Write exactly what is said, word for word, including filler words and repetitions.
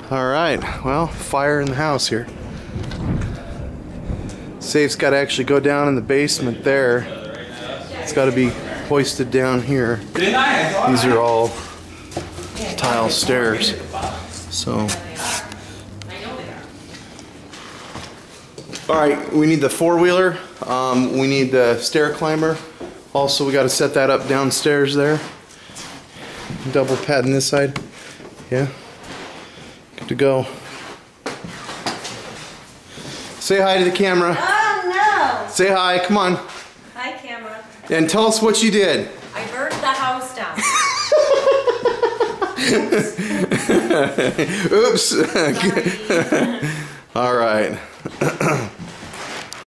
All right, well, fire in the house here. Safe's got to actually go down in the basement there. It's got to be hoisted down here. These are all tile stairs. So, all right, we need the four-wheeler. Um, we need the stair climber. Also, we got to set that up downstairs there. Double padding this side. Yeah. Good to go. Say hi to the camera. Oh no! Say hi, come on. Hi, camera. And tell us what you did. I burned the house down. Oops. All right.